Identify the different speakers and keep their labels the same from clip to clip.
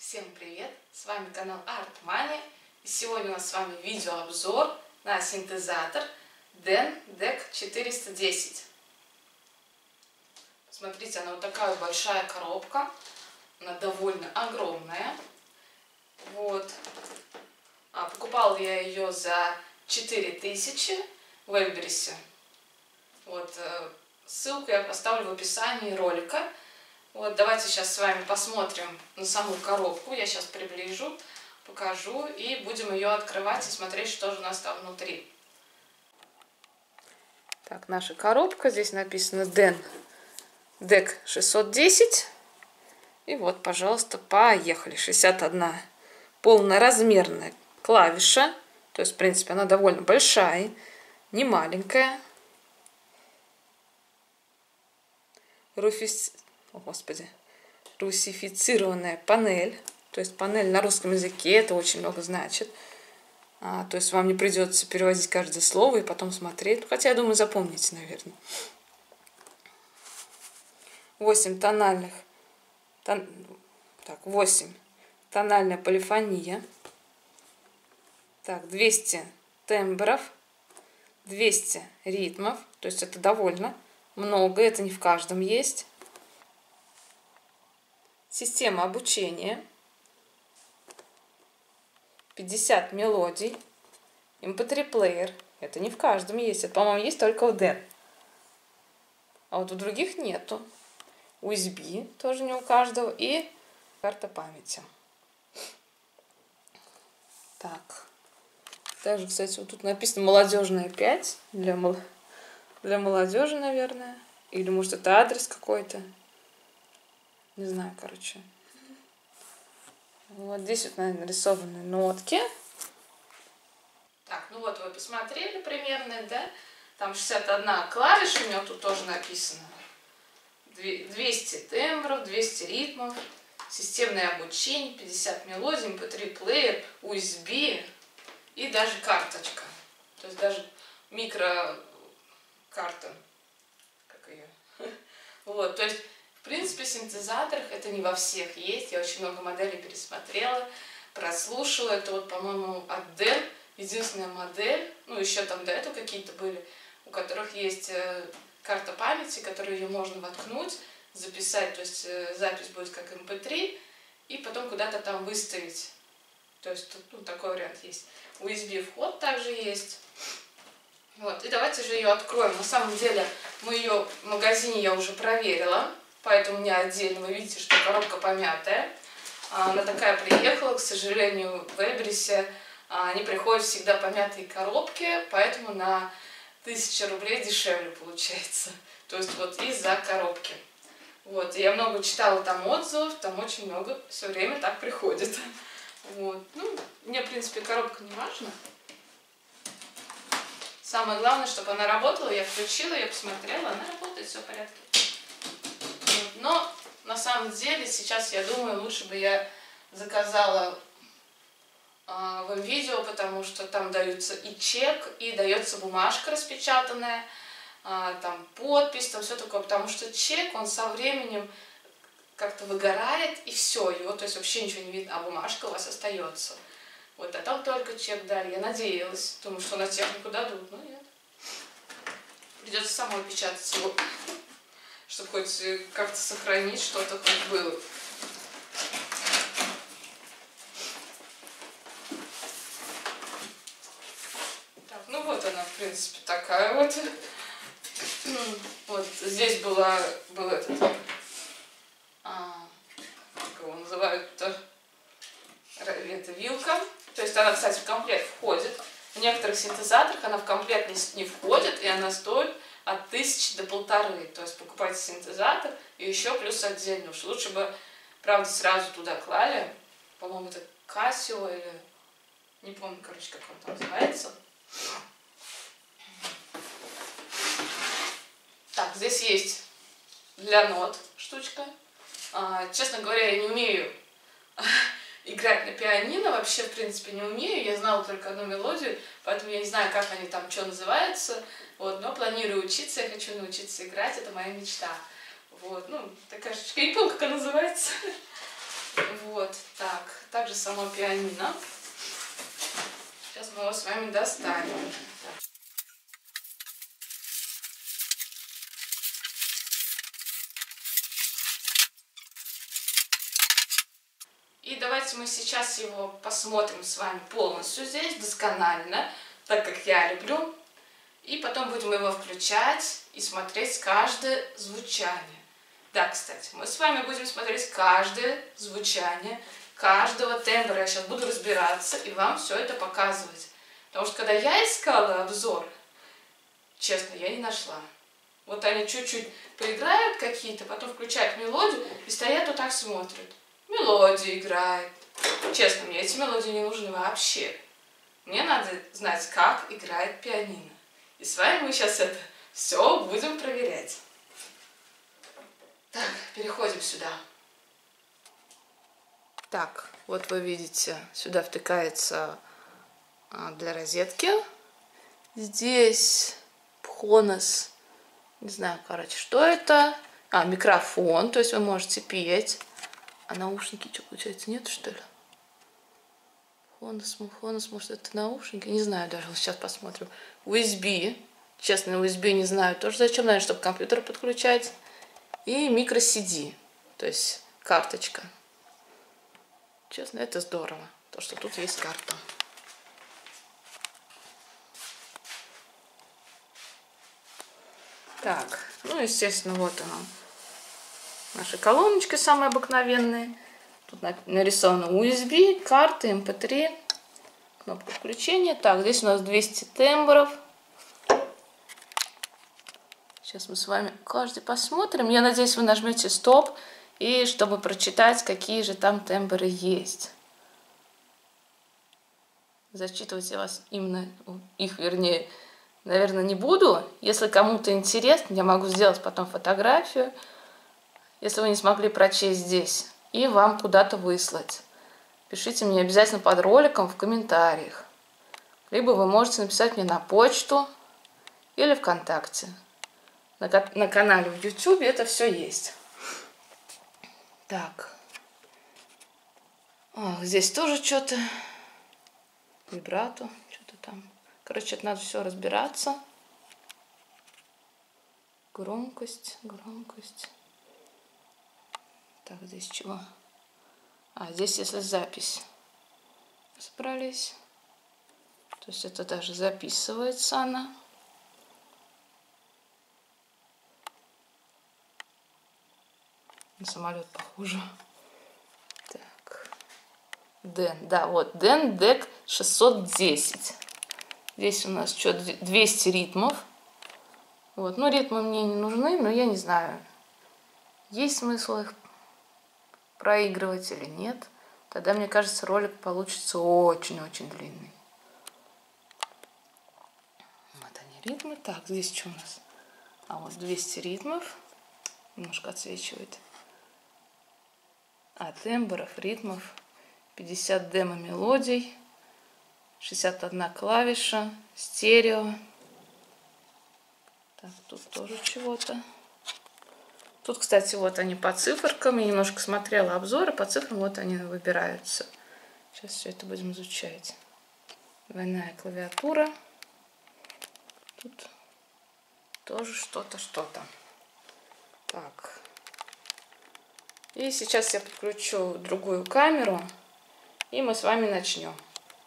Speaker 1: Всем привет! С вами канал Art-Mania. И сегодня у нас с вами видеообзор на синтезатор DEN DEC 410. Смотрите, она вот такая вот большая коробка. Она довольно огромная. Вот. Покупала я ее за 4000 в Wildberries. Вот. Ссылку я оставлю в описании ролика. Вот, давайте сейчас с вами посмотрим на саму коробку. Я сейчас приближу, покажу и будем ее открывать и смотреть, что же у нас там внутри. Так, наша коробка. Здесь написано DEN DEC 610. И вот, пожалуйста, поехали. 61 полноразмерная клавиша. То есть, в принципе, она довольно большая, не маленькая. Русифицированная панель. То есть панель на русском языке, это очень много значит. То есть вам не придется переводить каждое слово и потом смотреть. Хотя, я думаю, запомните, наверное. 8 тональных. 8. Тональная полифония. Так, 200 тембров. 200 ритмов. То есть это довольно много, это не в каждом есть. Система обучения. 50 мелодий. MP3 плеер. Это не в каждом есть. Это, по-моему, есть только в DEN. А вот у других нету. USB тоже не у каждого. И карта памяти. Так. Также, кстати, вот тут написано молодежная 5. Для молодежи, наверное. Или, может, это адрес какой-то. Не знаю, короче. Вот здесь вот, наверное, нарисованы нотки. Так, ну вот вы посмотрели примерно, да? Там 61 клавиша, у него тут тоже написано. 200 тембров, 200 ритмов, системное обучение, 50 мелодий, MP3 плеер, USB и даже карточка. То есть даже микрокарта. Как ее? Вот, то есть в принципе, в синтезаторах это не во всех есть. Я очень много моделей пересмотрела, прослушала. Это вот, по-моему, от DEN единственная модель. Ну, еще там до этого какие-то были, у которых есть карта памяти, которую ее можно воткнуть, записать. То есть запись будет как MP3, и потом куда-то там выставить. То есть тут такой вариант есть. USB вход также есть. Вот, и давайте же ее откроем. На самом деле, мы ее в магазине я уже проверила. Поэтому у меня отдельно, вы видите, что коробка помятая. Она такая приехала, к сожалению, в Wildberries они приходят всегда помятые коробки, поэтому на 1000 рублей дешевле получается. То есть вот из-за коробки. Вот, я много читала там отзывов, там очень много все время так приходит. Вот, ну, мне, в принципе, коробка не важна. Самое главное, чтобы она работала, я включила, я посмотрела, она работает, все в порядке. Но на самом деле сейчас я думаю, лучше бы я заказала в видео, потому что там даются и чек, и дается бумажка распечатанная, там подпись, там все такое, потому что чек, он со временем как-то выгорает, и все, его, то есть вообще ничего не видно, а бумажка у вас остается. Вот, а там только чек дали, я надеялась, думаю, что на технику дадут, но нет. Придется самой печатать его, чтобы хоть как-то сохранить что-то хоть было. Так, ну вот она, в принципе, такая вот. Вот здесь был этот, как его называют-то, это вилка. То есть она, кстати, в комплект входит. В некоторых синтезаторах она в комплект не входит, и она стоит от 1000 до 1500. То есть покупайте синтезатор и еще плюс отдельно. Уж лучше бы, правда, сразу туда клали. По-моему, это Casio или... Не помню, короче, как он там называется. Так, здесь есть для нот штучка. Честно говоря, я не умею играть на пианино. Вообще, в принципе, не умею. Я знала только одну мелодию, поэтому я не знаю, как они там, что называются. Вот, но планирую учиться, я хочу научиться играть, это моя мечта. Вот, ну, такая штучка, я не помню, как она называется. Вот, так. даже само пианино. Сейчас мы его с вами достанем. И давайте мы сейчас его посмотрим с вами полностью здесь, досконально, так как я люблю. И потом будем его включать и смотреть каждое звучание. Да, кстати, мы с вами будем смотреть каждое звучание, каждого тембра. Я сейчас буду разбираться и вам все это показывать. Потому что когда я искала обзор, честно, я не нашла. Вот они чуть-чуть поиграют какие-то, потом включают мелодию и стоят вот так смотрят. Мелодия играет. Честно, мне эти мелодии не нужны вообще. Мне надо знать, как играет пианино. И с вами мы сейчас это все будем проверять. Так, переходим сюда. Так, вот вы видите, сюда втыкается для розетки. Здесь Phonos, не знаю, короче, что это. Микрофон, то есть вы можете петь. А наушники, что, получается, нет, что ли? Phonos, может, это наушники? Не знаю даже, сейчас посмотрим. USB. Честно, USB не знаю тоже зачем, наверное, чтобы компьютер подключать. И microCD, то есть карточка. Честно, это здорово, то, что тут есть карта. Так, ну, естественно, вот она. Наши колоночки самые обыкновенные. Тут нарисовано USB, карты, MP3, кнопка включения. Так, здесь у нас 200 тембров. Сейчас мы с вами каждый посмотрим. Я надеюсь, вы нажмете стоп, и чтобы прочитать, какие же там тембры есть. Зачитывать я вас именно их, вернее, наверное, не буду. Если кому-то интересно, я могу сделать потом фотографию, если вы не смогли прочесть здесь, и вам куда-то выслать. Пишите мне обязательно под роликом в комментариях. Либо вы можете написать мне на почту или ВКонтакте. На канале в YouTube это все есть. Так. Здесь тоже что-то. Вибрато, что-то там. Короче, это надо все разбираться. Громкость. Так, здесь чего? Здесь если запись. Собрались. То есть это даже записывается она. На самолет похоже. Так. Дэн, да, вот Дэн DEC 610. Здесь у нас что, 200 ритмов. Вот, ну ритмы мне не нужны, но я не знаю, есть смысл их проигрывать или нет. Тогда, мне кажется, ролик получится очень-очень длинный. Вот они ритмы. Так, здесь что у нас? Вот 200 ритмов. Немножко отсвечивает. Тембров, ритмов. 50 демо-мелодий. 61 клавиша. Стерео. Так, тут тоже чего-то. Тут, кстати, вот они по циферкам. Я немножко смотрела обзоры. По цифрам вот они выбираются. Сейчас все это будем изучать. Двойная клавиатура. Тут тоже что-то. Так. И сейчас я подключу другую камеру. И мы с вами начнем.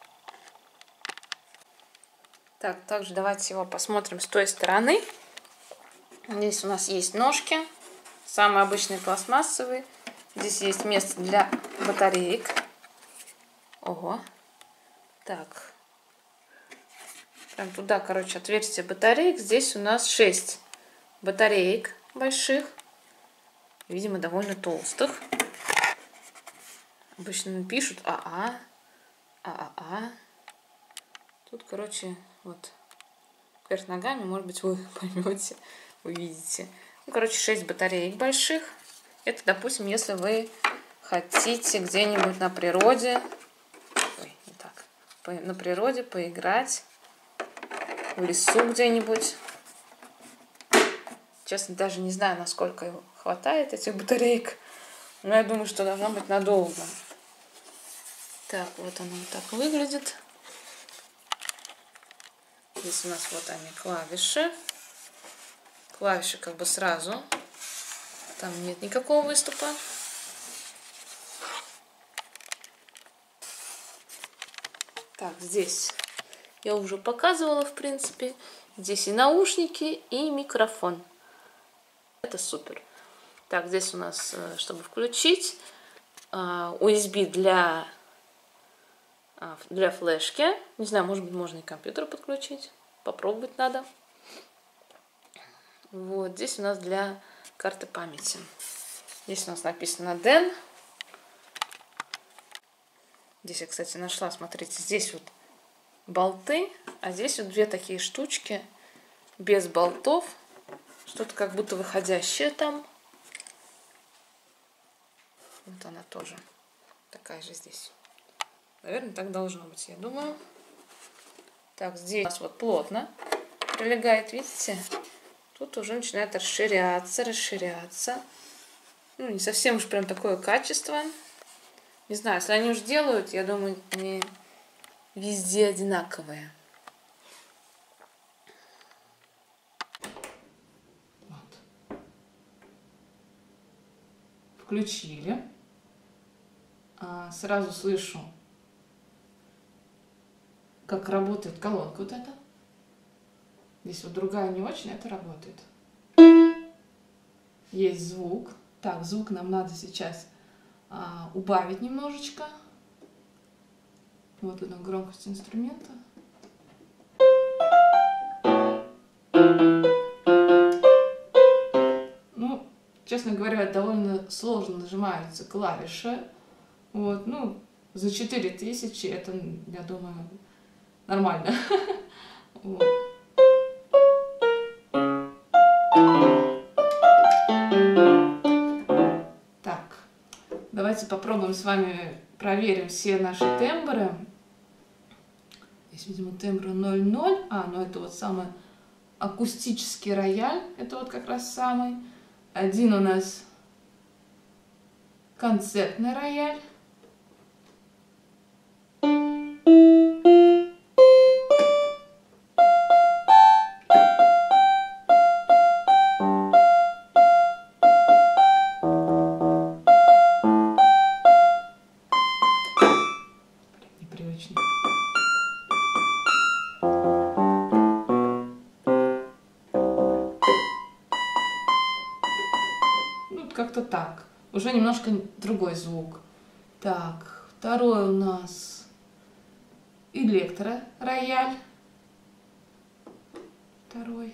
Speaker 1: Так, также давайте его посмотрим с той стороны. Здесь у нас есть ножки. Самые обычные пластмассовые. Здесь есть место для батареек. Ого. Так. Прям туда, короче, отверстие батареек. Здесь у нас 6 батареек больших. Видимо, довольно толстых. Обычно пишут АА. Тут, короче, вот вверх ногами, может быть, вы поймете, увидите. Ну, короче, 6 батареек больших. Это, допустим, если вы хотите где-нибудь на природе, на природе поиграть, в лесу где-нибудь. Честно, даже не знаю, насколько его хватает, этих батареек. Но я думаю, что должно быть надолго. Так, вот оно вот так выглядит. Здесь у нас вот они клавиши. Клавиши как бы сразу. Там нет никакого выступа. Так, здесь я уже показывала, в принципе. Здесь и наушники, и микрофон. Это супер. Так, здесь у нас, чтобы включить, USB для флешки. Не знаю, может быть, можно и компьютер подключить. Попробовать надо. Вот, здесь у нас для карты памяти. Здесь у нас написано DEN. Здесь я, кстати, нашла, смотрите, здесь вот болты, а здесь вот две такие штучки без болтов. Что-то как будто выходящее там. Вот она тоже. Такая же здесь. Наверное, так должно быть, я думаю. Так, здесь у нас вот плотно прилегает, видите? Тут уже начинает расширяться. Ну, не совсем уж прям такое качество. Не знаю, если они уж делают, я думаю, они везде одинаковые. Вот. Включили. Сразу слышу, как работает колонка вот эта. Здесь вот другая не очень, это работает. Есть звук. Так, звук нам надо сейчас убавить немножечко. Вот она, громкость инструмента. Ну, честно говоря, довольно сложно нажимаются клавиши. Вот, ну, за 4000 это, я думаю, нормально. Вот. Так, давайте попробуем с вами проверим все наши тембры. Здесь, видимо, тембр 0,0. Ну это вот самый акустический рояль. Это вот как раз самый. Один у нас концертный рояль. Непривычно. Ну, как-то так. Уже немножко другой звук. Так, второй у нас электро-рояль. Второй.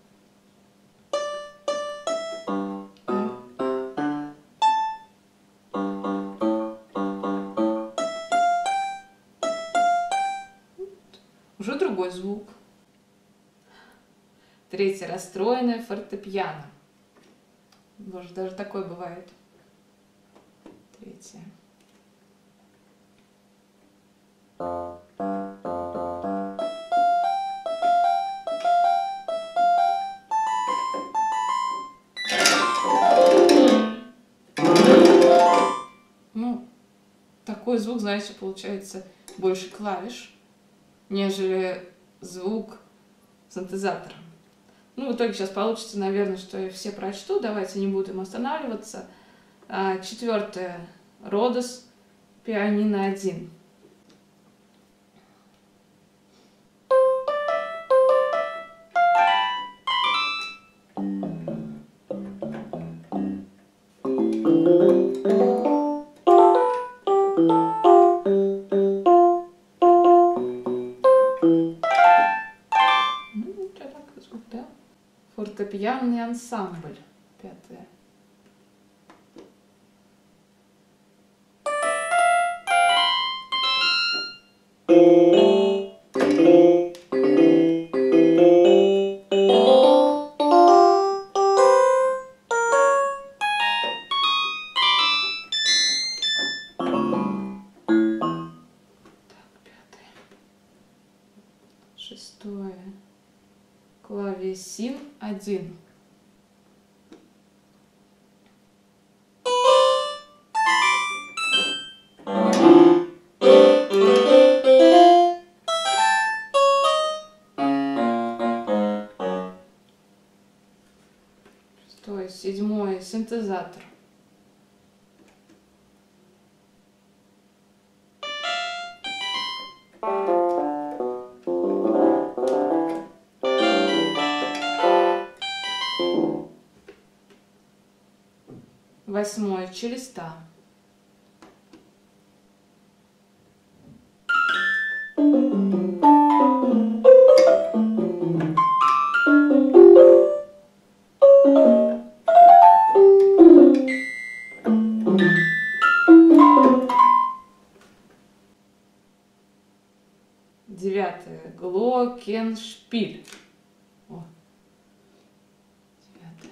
Speaker 1: Уже другой звук. Третье, расстроенное фортепиано. Может, даже такое бывает. Третье. Ну, такой звук, знаете, получается больше клавиш, нежели звук синтезатора. Ну, в итоге сейчас получится, наверное, что я все прочту. Давайте не будем останавливаться. Четвертое. Родос, пианино 1. Фортепианный ансамбль. Пятое. Шестое. Клавесин 1. синтезатор. Восьмой челеста. Девятое. Глокеншпиль. О. Девятое.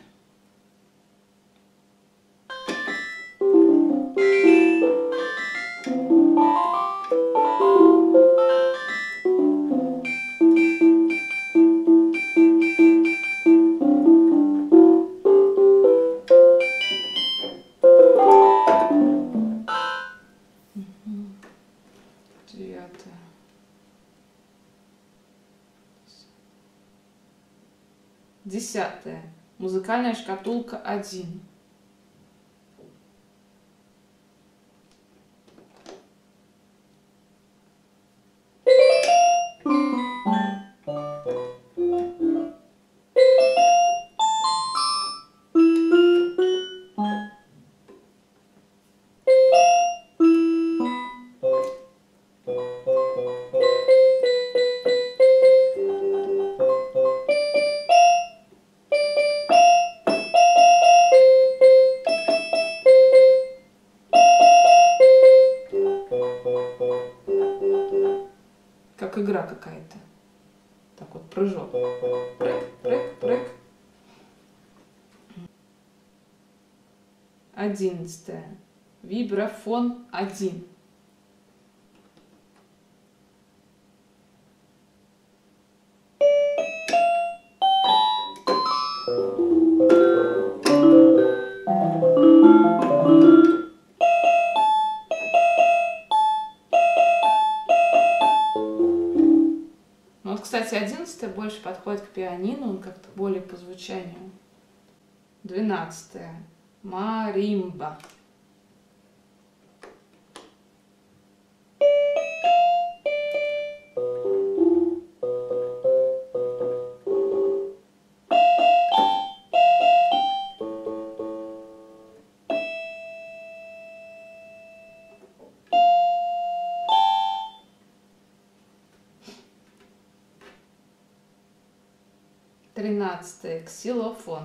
Speaker 1: Девятое. Десятое. Музыкальная шкатулка 1. Как игра какая-то. Так вот, прыжок. Прыг, прыг, прыг. 11. Вибрафон 1. Вот, кстати, 11 больше подходит к пианино, он как-то более по звучанию. 12. Маримба. Тринадцатое. Ксилофон.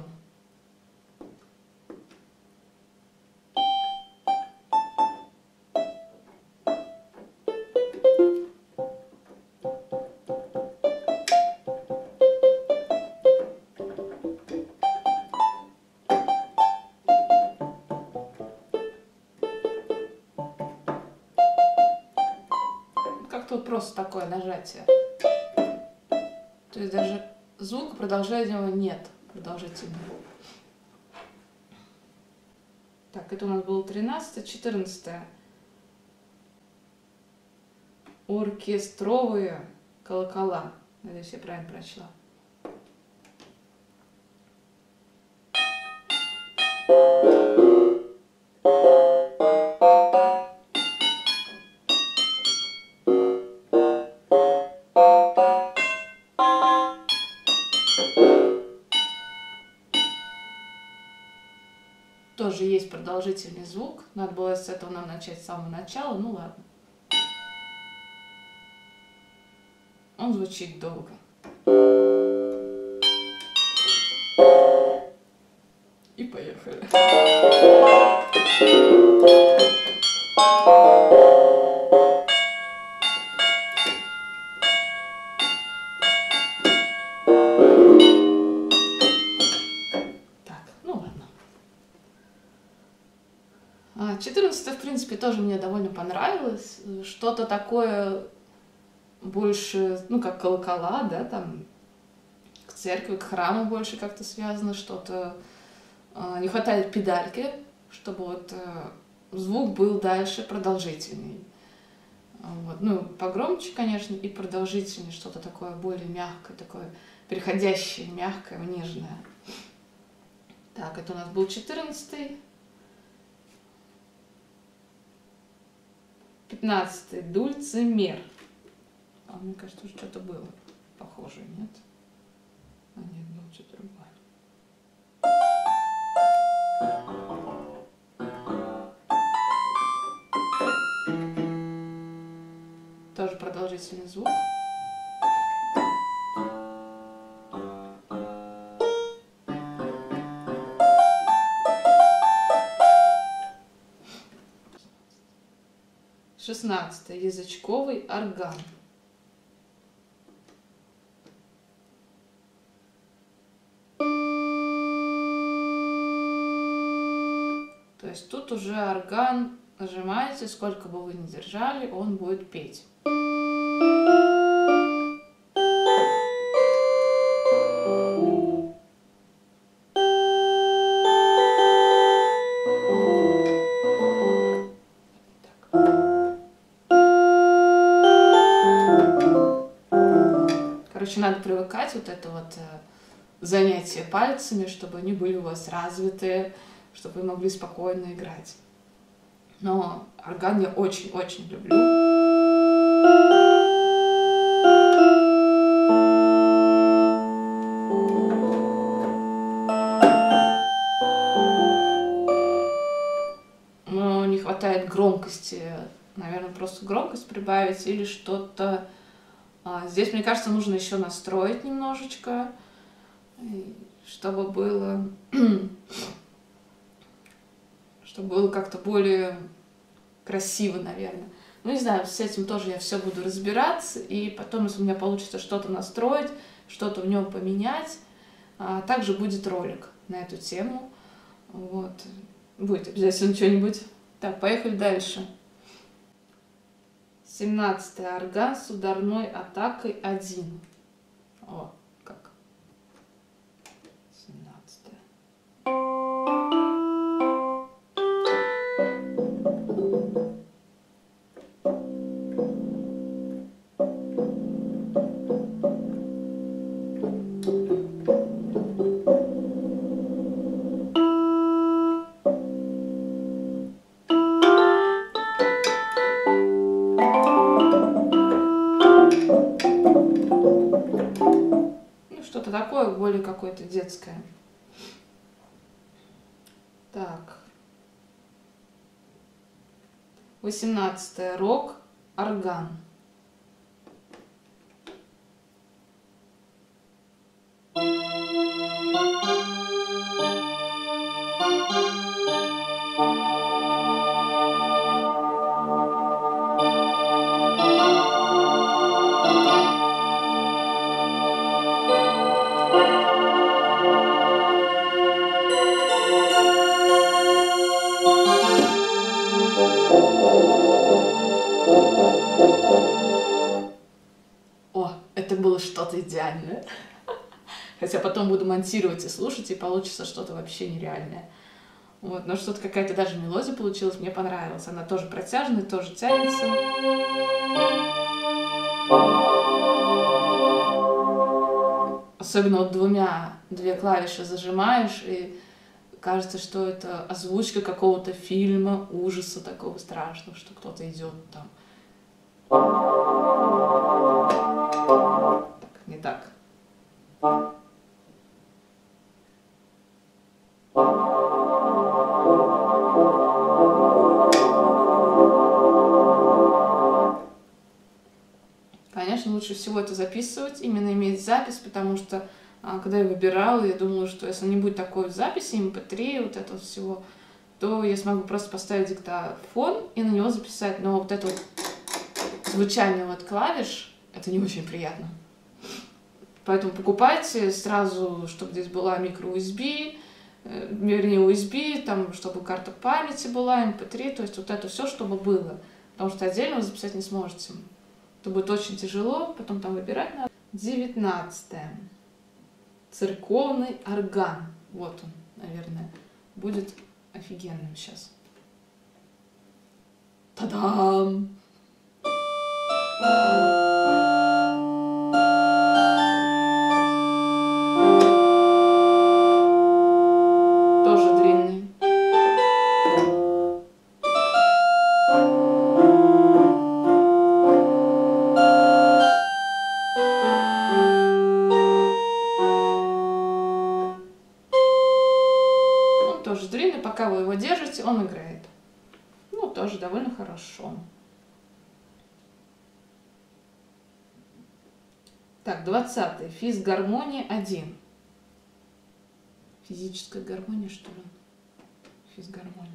Speaker 1: Как тут просто такое нажатие. То есть даже звука продолжительного нет. Продолжительного. Так, это у нас было 13, 14. Оркестровые колокола. Надеюсь, я правильно прочла. Тоже есть продолжительный звук. Надо было с этого нам начать с самого начала. Ну ладно. Он звучит долго. И поехали. Так, ну ладно. 14, в принципе, тоже мне довольно понравилось. Что-то такое больше, ну, как колокола, да, там, к церкви, к храму больше как-то связано, что-то. Не хватает педальки, чтобы вот звук был дальше продолжительный. Вот. Ну, погромче, конечно, и продолжительнее, что-то такое более мягкое, такое переходящее, мягкое, нежное. Так, это у нас был 14-й. 15-й дульцимер. А мне кажется, уже что-то было похоже, нет? А нет, было что-то другое. Тоже продолжительный звук. Шестнадцатый язычковый орган. То есть тут уже орган нажимаете, сколько бы вы ни держали, он будет петь. Короче, надо привыкать вот это вот занятие пальцами, чтобы они были у вас развитые, чтобы вы могли спокойно играть. Но орган я очень-очень люблю. Но не хватает громкости. Наверное, просто громкость прибавить или что-то. Здесь, мне кажется, нужно еще настроить немножечко, чтобы было как-то более красиво, наверное. Ну, не знаю, с этим тоже я все буду разбираться, и потом, если у меня получится что-то настроить, что-то в нем поменять, также будет ролик на эту тему. Вот. Будет обязательно что-нибудь. Так, поехали дальше. 17-й орган с ударной атакой 1. О, как. 17-й. Что-то такое, более какое-то детское. Так. 18-й рок, орган. О, это было что-то идеальное. Хотя потом буду монтировать и слушать, и получится что-то вообще нереальное. Вот, но что-то какая-то даже мелодия получилась, мне понравилась. Она тоже протяжная, тоже тянется. Особенно вот две клавиши зажимаешь, и кажется, что это озвучка какого-то фильма, ужаса такого страшного, что кто-то идет там. Так, не так. Конечно, лучше всего это записывать, именно иметь запись, потому что когда я выбирала, я думала, что если не будет такой записи, MP3, вот этого всего, то я смогу просто поставить диктофон и на него записать. Но вот это вот звучание вот клавиш, это не очень приятно. Поэтому покупайте сразу, чтобы здесь была micro-USB, вернее USB, там, чтобы карта памяти была, MP3, то есть вот это все, чтобы было. Потому что отдельно вы записать не сможете. Это будет очень тяжело, потом там выбирать надо. 19-е. Церковный орган. Вот он, наверное, будет офигенным сейчас. Та-дам!
Speaker 2: тоже довольно хорошо. Так, 20-й. Физгармония 1. Физическая гармония, что ли? Физгармония.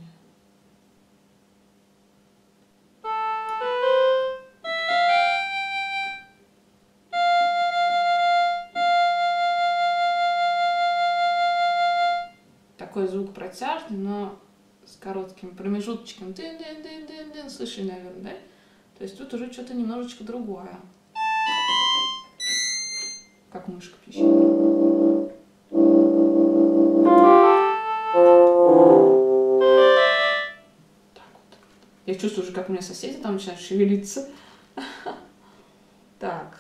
Speaker 2: Такой звук протяжный, но с коротким промежуточком. Дын-дын-дын-дын-дын. Слышали, наверное, да? То есть тут уже что-то немножечко другое. Как мышка пищит. Так вот. Я чувствую уже, как у меня соседи там начинают шевелиться. Так.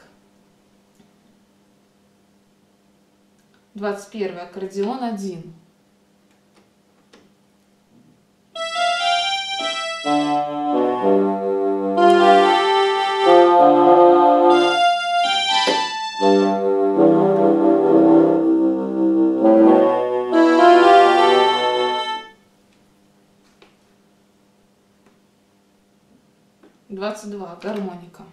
Speaker 2: 21-й. Аккордеон 1. Двадцать два. Гармоника.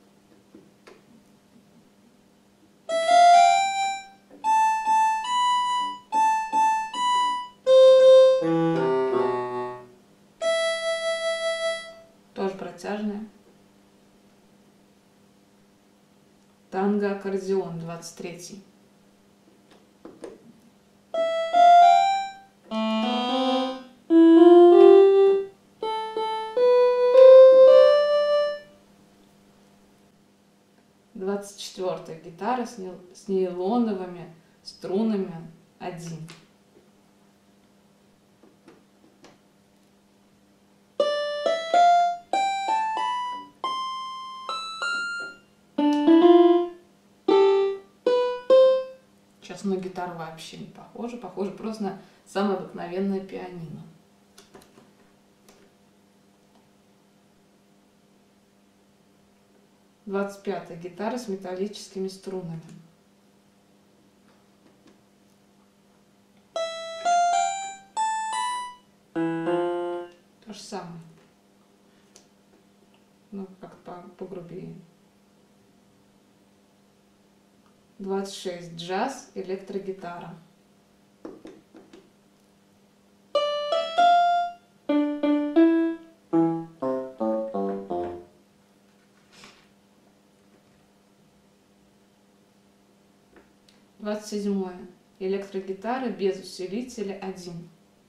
Speaker 2: Тоже протяжная. Танго аккордеон 23. Двадцать четвертая. Гитара с нейлоновыми струнами 1. Сейчас на гитару вообще не похоже. Похоже просто на самое обыкновенное пианино. Двадцать пятая. Гитара с металлическими струнами. То же самое. Ну, как-то погрубее. 26. Джаз, электрогитара. Двадцать седьмое. Электрогитара без усилителя 1.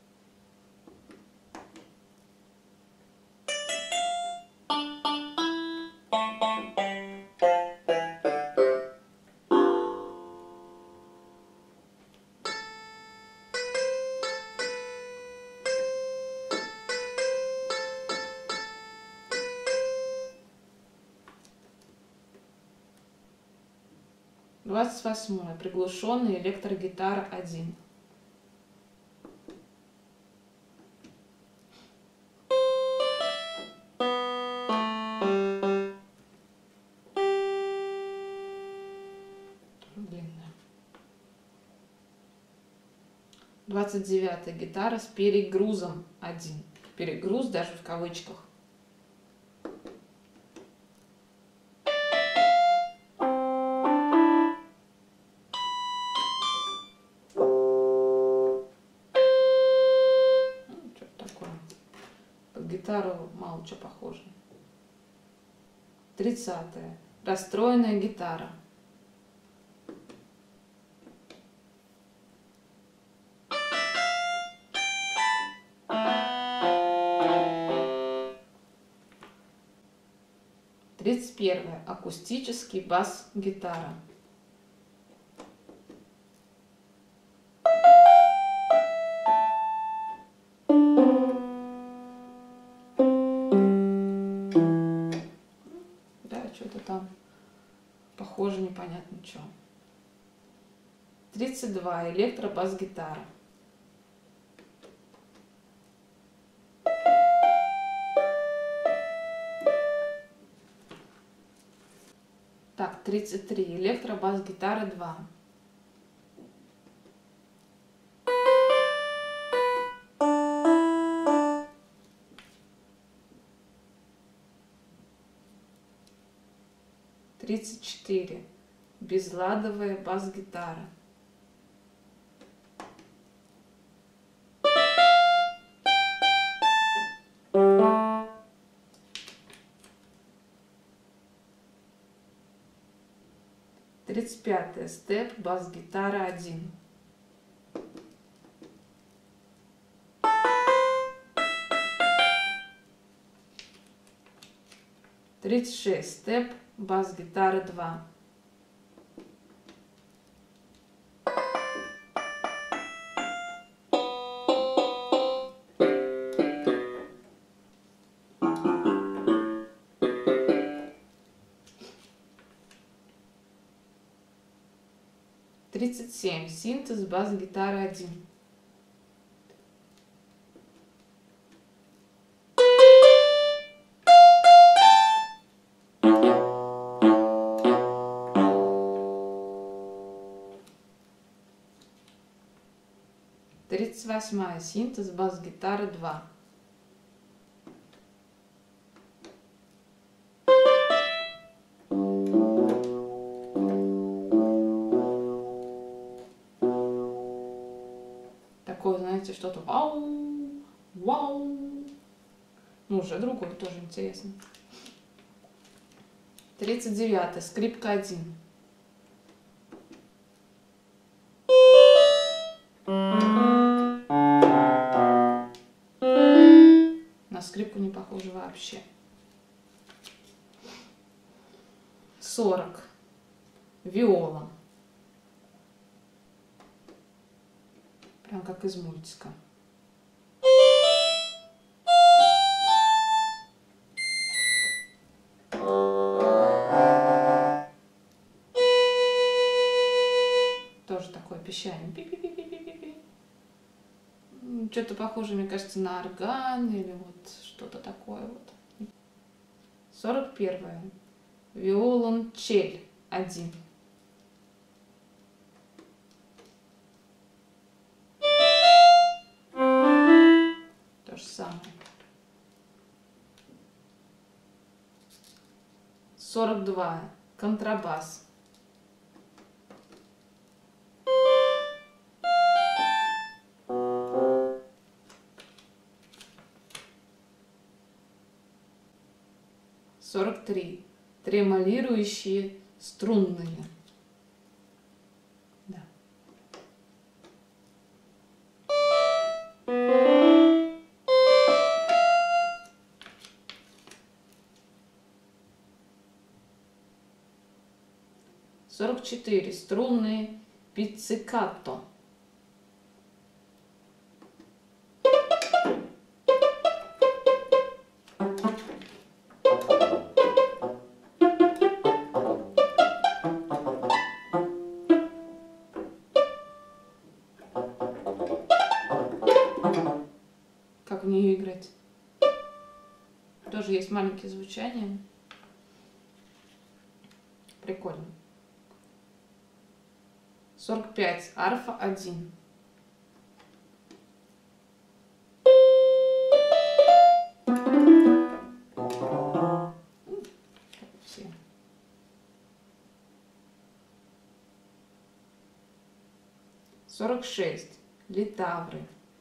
Speaker 2: Двадцать восьмое. Приглушенная электрогитара 1. Длинная. 29-я. Гитара с перегрузом 1. Перегруз даже в кавычках. Гитару мало что похоже. 30-е. Расстроенная гитара. Тридцать первое. Акустический бас-гитара. Что-то там похоже, непонятно что. 32. Электробас-гитара. Так, 33. Электробас-гитара 2. 34. Безладовая бас-гитара. 35. Степ, бас-гитара 1. 36. Степ, бас-гитара 2. 37. Синтез, бас-гитара 1. 38. Синтез, бас-гитара 2. 'Такое, знаете, что-то вау, вау. Ну, уже другой, тоже интересно. 39. Скрипка 1. На скрипку не похоже вообще. 40. Виола. Прям как из мультика. Тоже такое пищание. Пи-пи-пи-пи-пи-пи. Что-то похоже, мне кажется, на орган или вот что-то такое вот. 41. Виолончель 1. То же самое. 42. Контрабас. 43. Тремолирующие струнные. Да. 44. Струнные пиццикато. 'Как в нее играть? Тоже есть маленькие звучания. Прикольно. 45. Арфа 1. Все. 46. Литавры.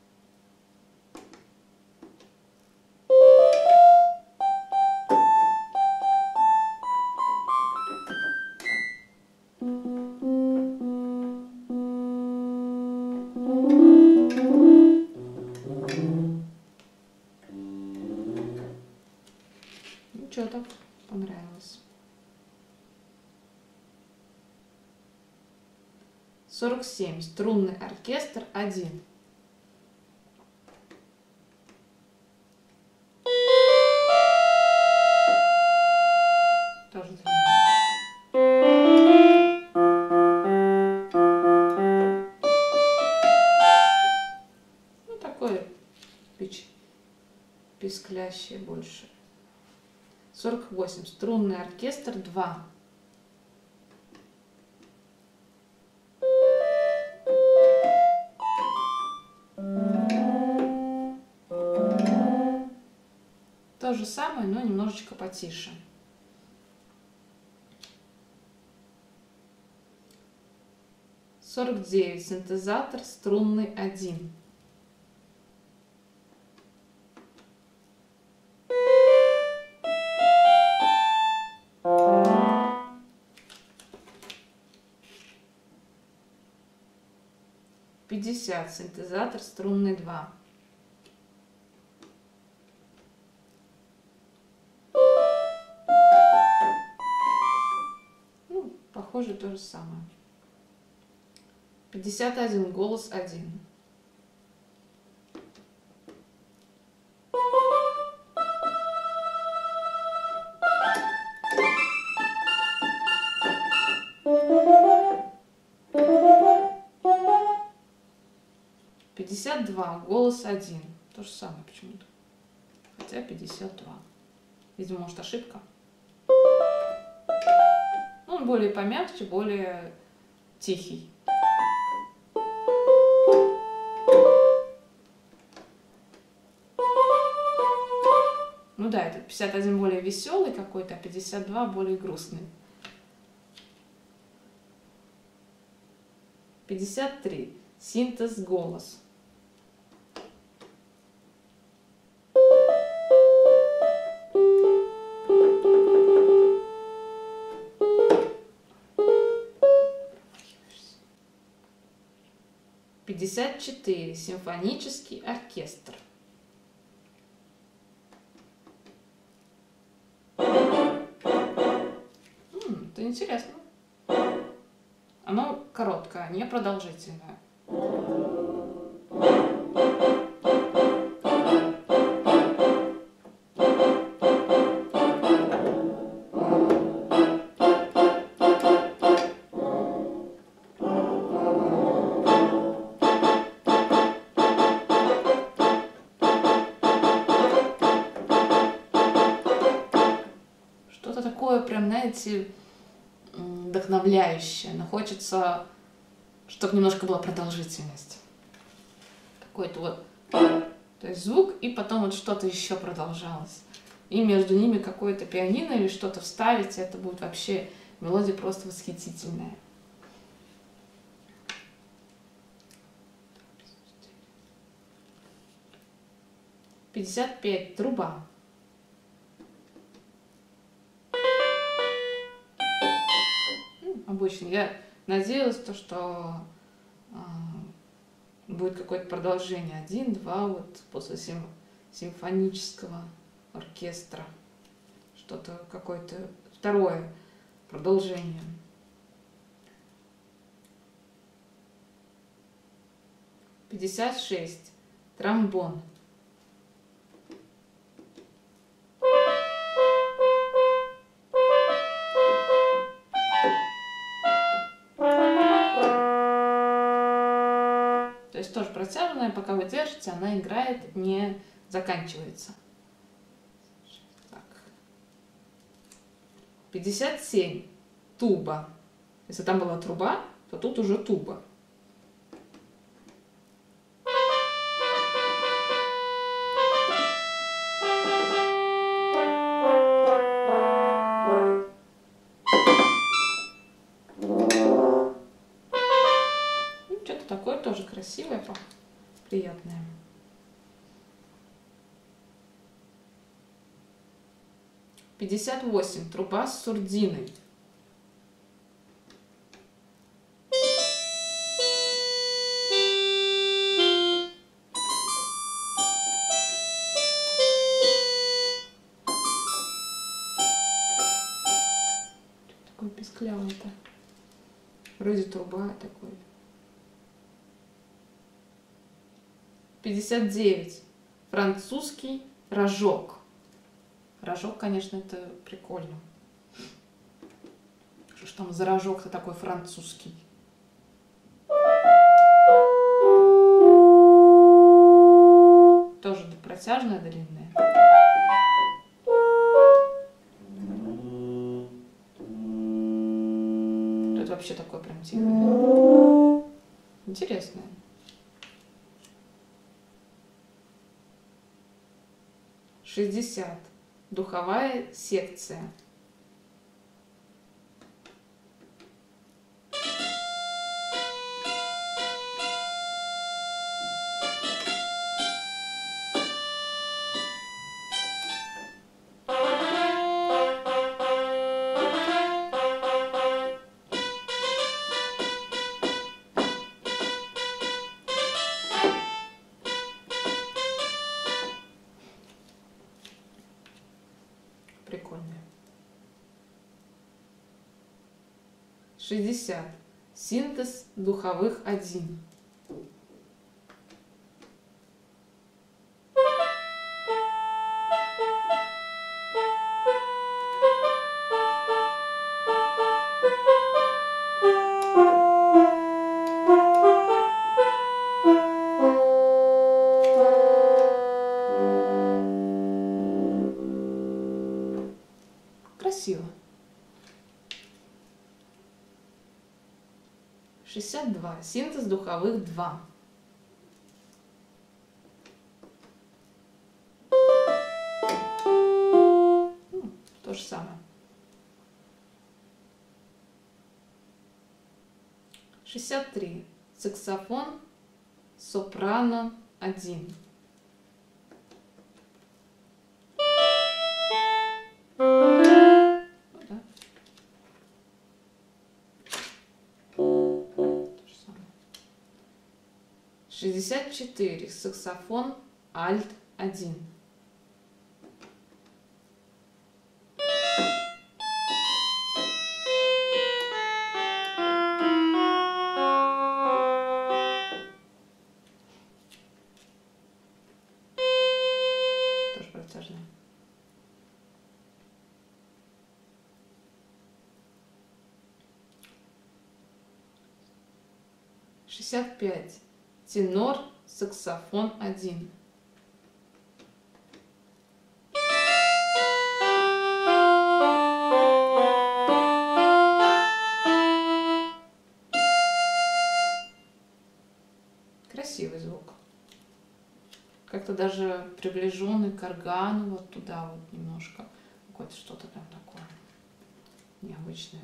Speaker 2: 'Так понравилось. 47. Струнный оркестр 1. Тоже ну, такое писклящее больше. 48. Струнный оркестр 2. То же самое, но немножечко потише. 49. Синтезатор струнный 1. Синтезатор струнный 2. Ну, похоже, то же самое. 51. Голос 1. Голос 1. То же самое почему-то. Хотя 52. Видимо, может, ошибка. Ну, он более помягче, более тихий. Ну да, это 51 более веселый какой-то, а 52 более грустный. 53. Синтез голос. Симфонический оркестр. Это интересно. Оно короткое, не продолжительное. Прям, знаете, вдохновляющее, но хочется, чтобы немножко была продолжительность. Какой-то вот, то есть звук, и потом вот что-то еще продолжалось. И между ними какое-то пианино или что-то вставить, это будет вообще мелодия просто восхитительная. «55. Труба». Обычно. Я надеялась, что будет какое-то продолжение. 1, 2, вот после симфонического оркестра. Что-то какое-то второе продолжение. 56. Тромбон. Тоже протяжная, пока вы держите, она играет, не заканчивается. Так. 57. Туба. Если там была труба, то тут уже туба. Такое тоже красивое, приятное. 58. Труба с сурдиной. Такое песклявое-то. Вроде труба такой. 59. Французский рожок. Рожок, конечно, это прикольно. Что ж там за рожок-то такой французский? Тоже протяжная, длинная. Тут вообще такое прям тихое. Интересное. 60. Духовая секция. прикольные. 60. Синтез духовых 1. Красиво. 62. Синтез духовых 2. То же самое. 63. Саксофон сопрано 1. Да. То же самое. 64. Саксофон альт 1. Тоже протяжная. 65. Тенор саксофон 1. Красивый звук. Как-то даже приближенный к органу, вот туда вот немножко. Какое-то что-то прям такое необычное.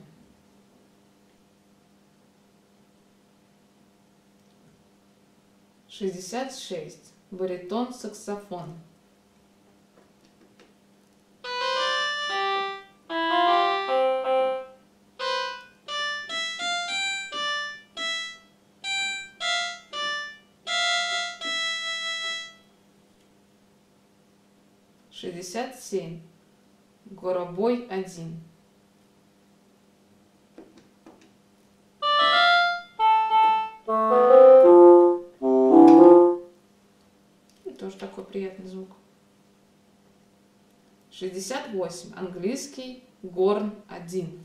Speaker 2: 66. Баритон саксофон. Шестьдесят семь. Горобой 1. Тоже такой приятный звук. 68. Английский горн 1.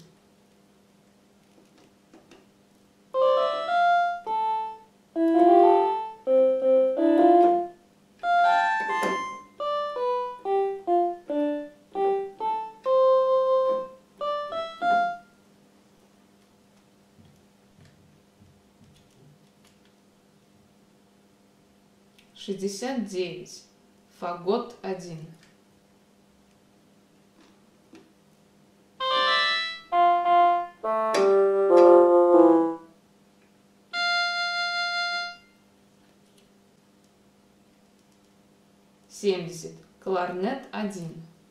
Speaker 2: Шестьдесят девять. Фагот 1. Семьдесят. Кларнет 1.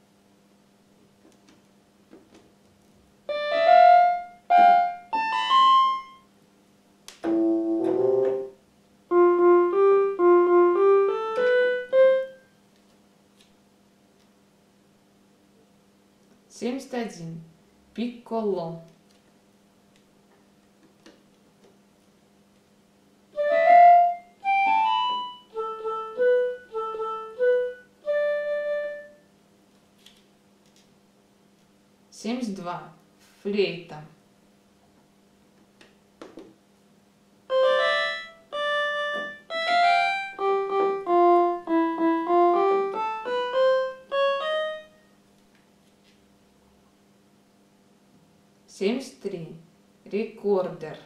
Speaker 2: Семьдесят один. Пикколо. Семьдесят два. Флейта. Семьдесят три. Рекордер.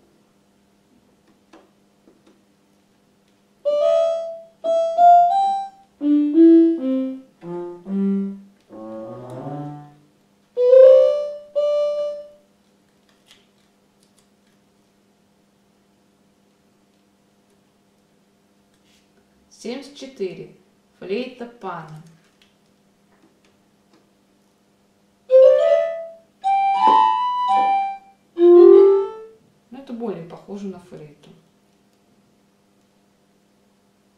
Speaker 2: Семьдесят четыре. Флейта пана. Это более похоже на флейту.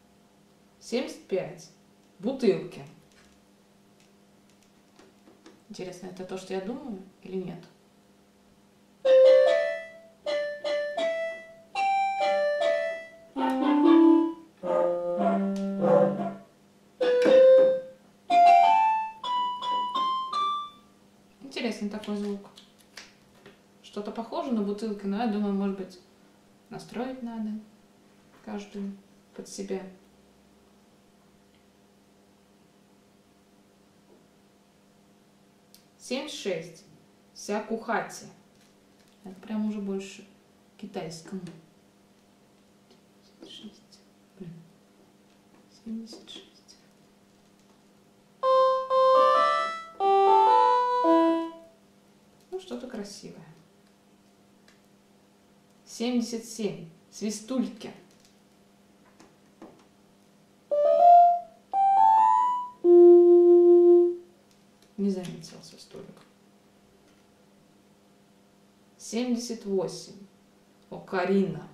Speaker 2: 75. Бутылки. Интересно, это то, что я думаю или нет? Интересный такой звук. Что-то похоже на бутылки, но я думаю, может быть, настроить надо каждую под себя. Семь шесть. Сякухати. Это прям уже больше китайскому. 76. Блин. 76. Ну, что-то красивое. 77. Свистульки. Не заметил свистулек. 78. Окарина.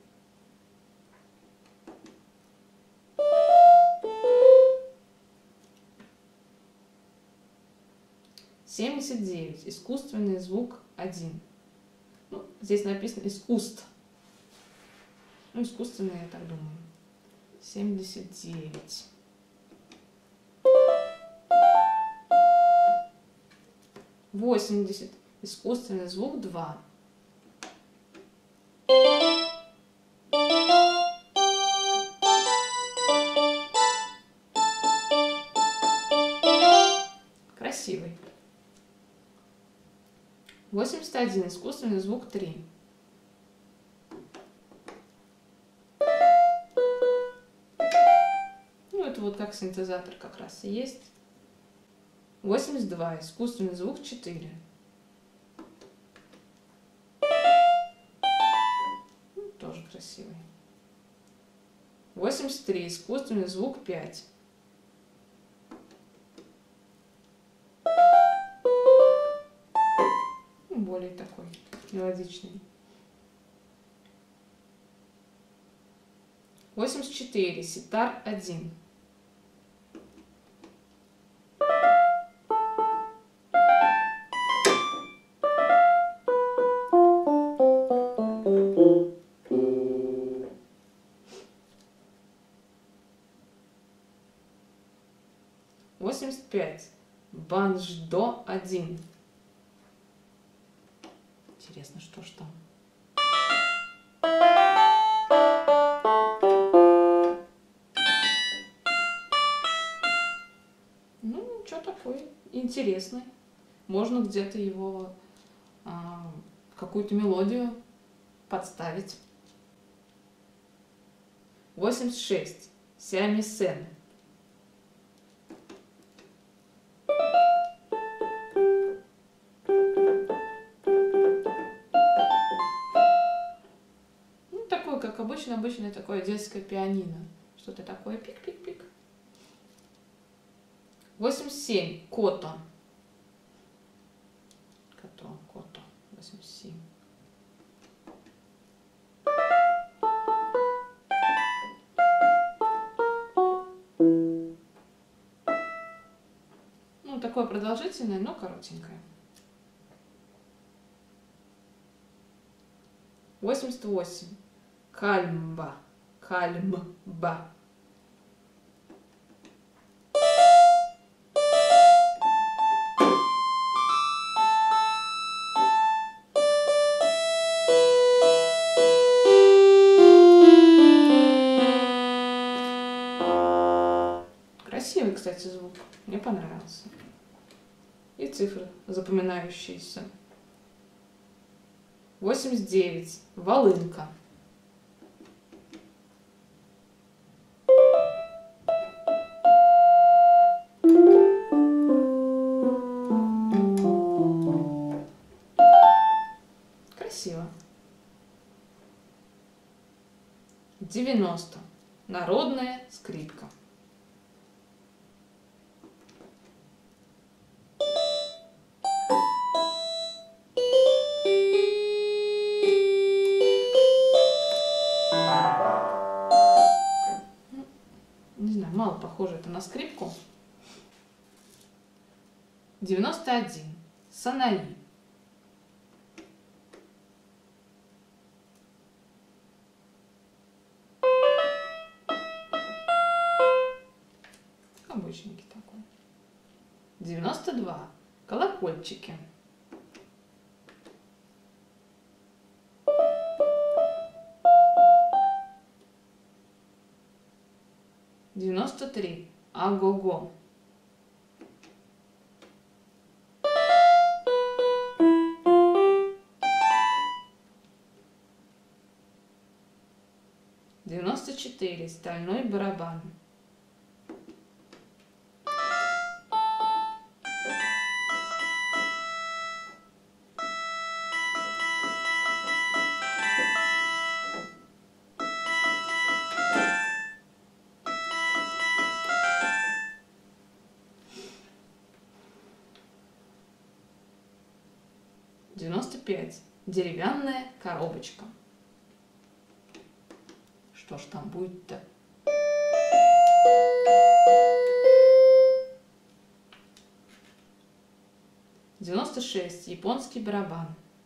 Speaker 2: 79. Искусственный звук 1. Ну, здесь написано искусств. Ну, искусственный, я так думаю. 79. 80. Искусственный звук 2. Красивый. 81. Искусственный звук 3. Ну, это вот как синтезатор как раз и есть. 82. Искусственный звук 4. Ну, тоже красивый. 83. Искусственный звук 5. Более такой мелодичный. 84. Ситар 1. Банждо 1. Интересно, что ж там? Ну, что такое интересный. Можно где-то его какую-то мелодию подставить. 86. Сямисен. Как обычное такое детское пианино. Что-то такое пик-пик-пик. 87. Кото. Кото. 87. Ну, такое продолжительное, но коротенькое. 88. Кальмба. Красивый, кстати, звук. Мне понравился. И цифры запоминающиеся. 89. Волынка. Красиво. 90. Народная скрипка. Не знаю, мало похоже это на скрипку. 91. Санаи. Обычненький такой. 92. Колокольчики. 93. Ого-го. 94. Стальной барабан. 95. Деревянная коробочка. Что ж там будет-то? Девяносто шесть. Японский барабан.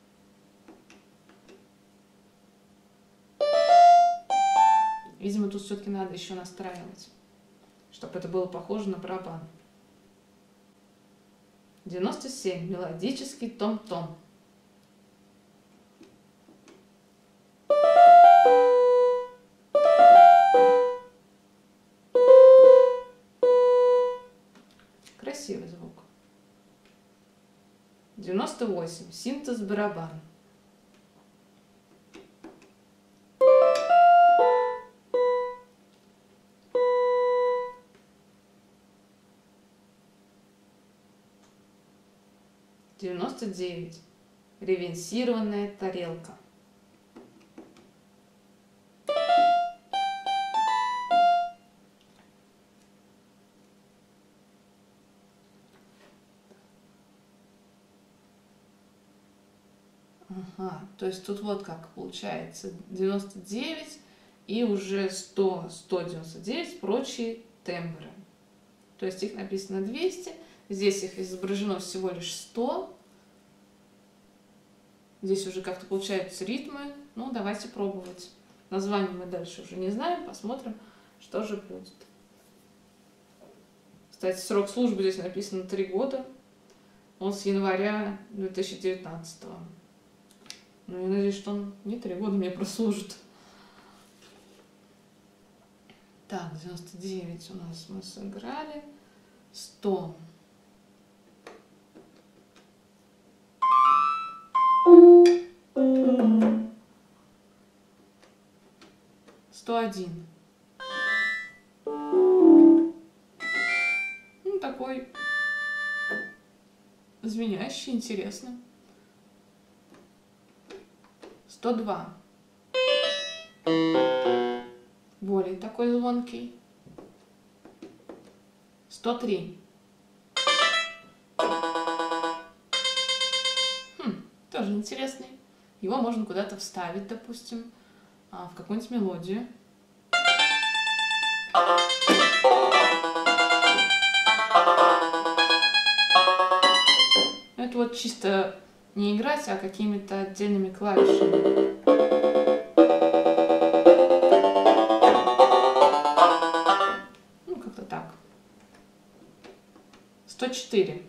Speaker 2: Видимо, тут все-таки надо еще настраивать, чтобы это было похоже на барабан. 97. Мелодический том-том. 98. Синтез барабан. 99. Ревенсированная тарелка. 'То есть тут вот как получается 99 и уже 100, 199 прочие тембры. То есть их написано 200, здесь их изображено всего лишь 100. Здесь уже как-то получаются ритмы. Ну, давайте пробовать. Название мы дальше уже не знаем, посмотрим, что же будет. Кстати, срок службы здесь написано 3 года. Он с января 2019. Ну, я надеюсь, что он не 3 года мне прослужит. Так, 99 у нас мы сыграли. 100. «101». Ну, такой звенящий, интересно. 102. Более такой звонкий. 103. Тоже интересный. Его можно куда-то вставить, допустим, в какую-нибудь мелодию. Это вот чисто не играть, а какими-то отдельными клавишами. Ну, как-то так. 104.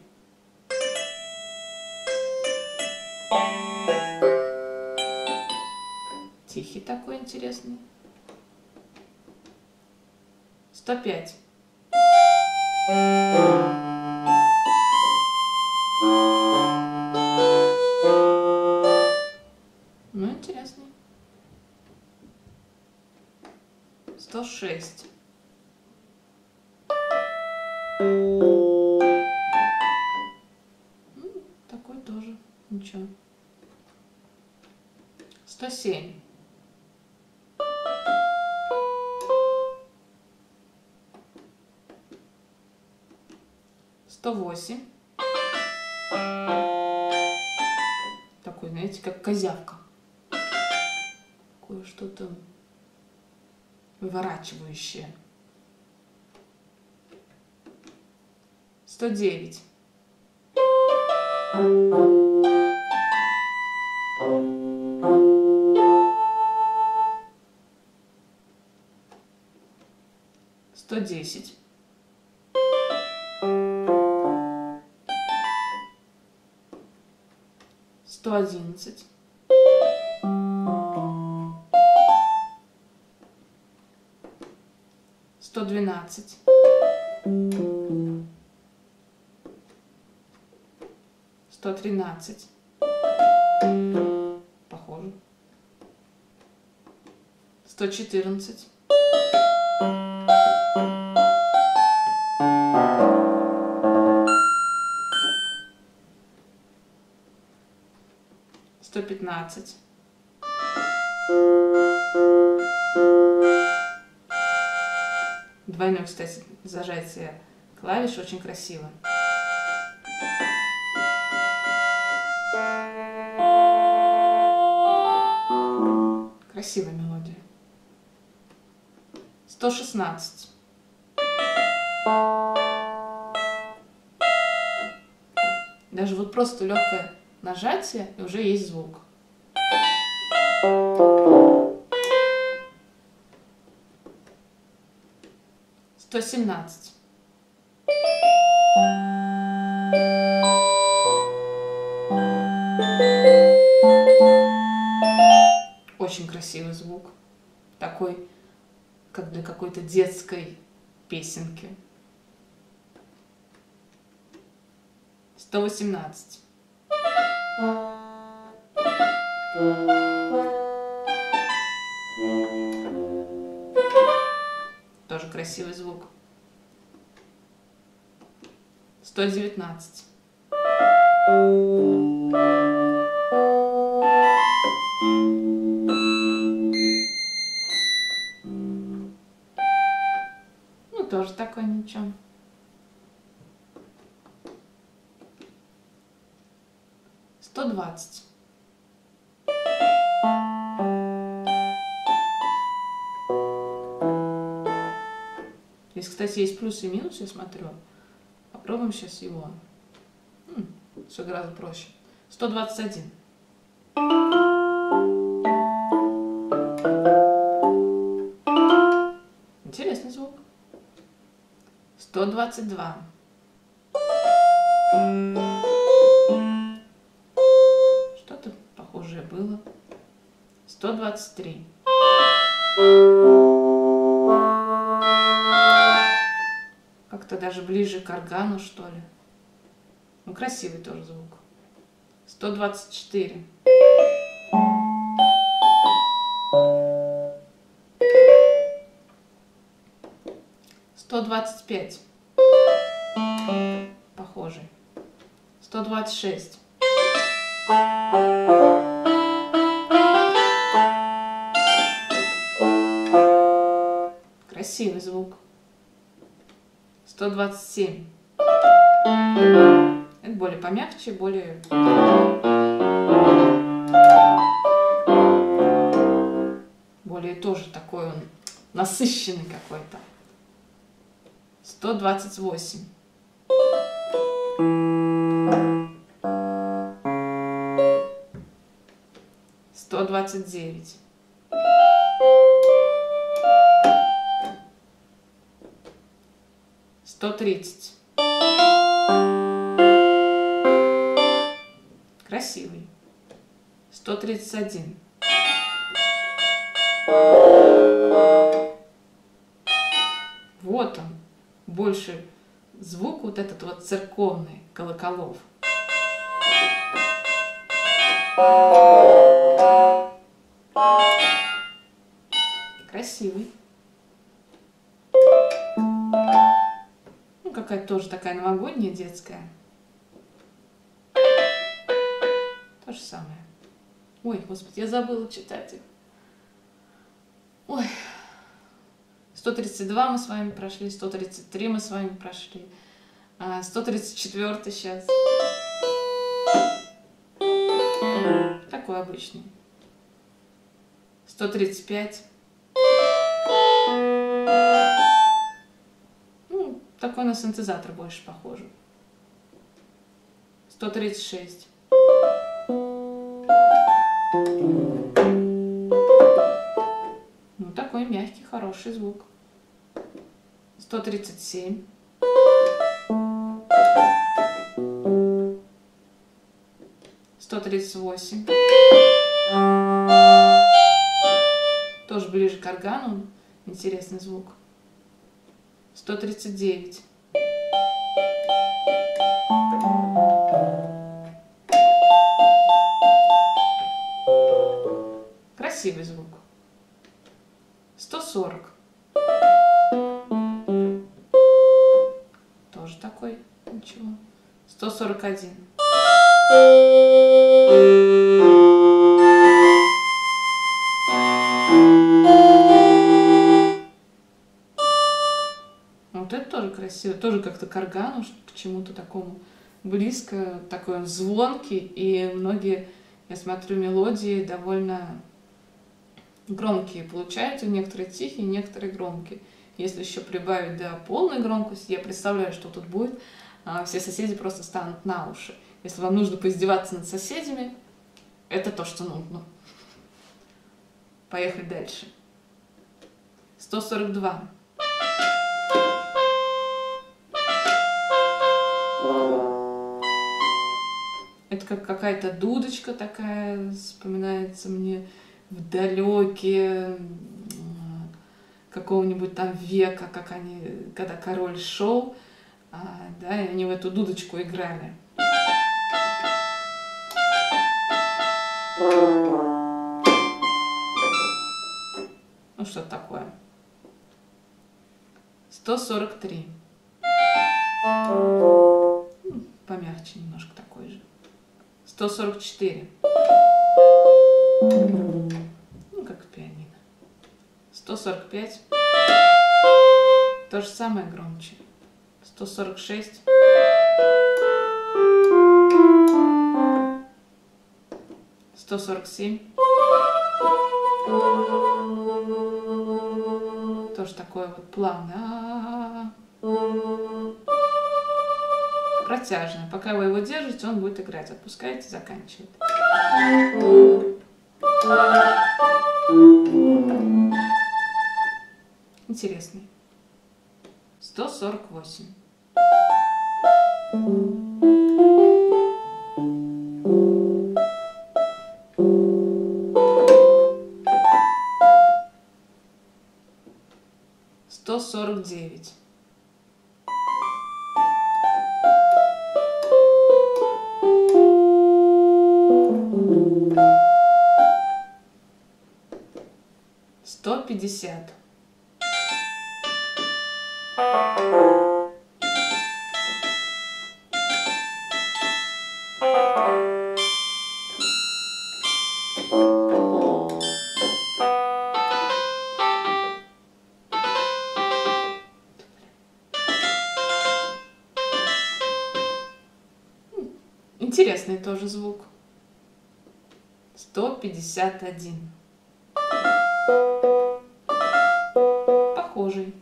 Speaker 2: Тихий такой интересный. 105. Ну, интересный. 106. Такой тоже. Ничего. 107. 108. Такой, знаете, как козявка. Такое что-то выворачивающее. 109. 110. 111. 112. 113. Похоже. 114. 115. 2, кстати, зажатие клавиш очень красиво. Красивая мелодия. 116. Даже вот просто легкое нажатие, и уже есть звук. 117. Очень красивый звук. Такой, как для какой-то детской песенки. 118. Тоже красивый звук. 119. Ну, тоже такой ничего. 120. Здесь, кстати, есть плюсы и минусы, я смотрю. Попробуем сейчас его. Все гораздо проще. 121. Интересный звук. 122. Что-то похожее было. 123. Как-то даже ближе к органу, что ли. Ну, красивый тоже звук. 124. 125. Похожий. 126. Красивый звук. 127. Это более помягче, более... Более тоже такой он насыщенный какой-то. 128. 129. 130. Красивый. 131. Вот он. Больше звук вот этот вот церковный, колоколов. Красивый. Ну, какая-то тоже такая новогодняя, детская. То же самое. Ой, господи, я забыла читать их. Ой. 132 мы с вами прошли, 133 мы с вами прошли, 134 сейчас. Такой обычный. 135. Ну, такой на синтезатор больше похоже. 136. Ну, такой мягкий, хороший звук. 137. 138. Тоже ближе к органу. Интересный звук. 139. Красивый звук. 140. Тоже такой, ничего. 141. Вот это тоже красиво, тоже как-то к органу, к чему-то такому близко, такой он звонкий, и многие, я смотрю, мелодии довольно громкие получаются, некоторые тихие, некоторые громкие. Если еще прибавить до полной громкости, я представляю, что тут будет, все соседи просто станут на уши. Если вам нужно поиздеваться над соседями, это то, что нужно. Поехали дальше. 142. Это как какая-то дудочка такая, вспоминается мне в далекие какого-нибудь там века, как они, когда король шел, да, и они в эту дудочку играли. Ну, что такое? 143. Помягче немножко такой же. 144. Ну, как пианино. 145. То же самое, громче. 146. 147. Тоже такое вот плавное. Протяжное. Пока вы его держите, он будет играть. Отпускаете, заканчивает. Интересный. 148. Сто 149. 150. 'Интересный тоже звук. 151. Похожий.